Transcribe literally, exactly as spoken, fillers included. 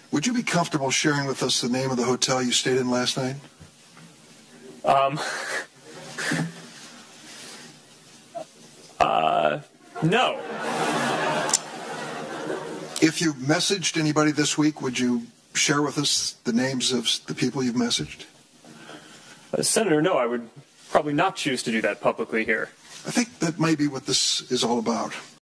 Would you be comfortable sharing with us the name of the hotel you stayed in last night? Um. Uh, no. If you messaged anybody this week, would you share with us the names of the people you've messaged? Uh, Senator, no, I would probably not choose to do that publicly here. I think that may be what this is all about.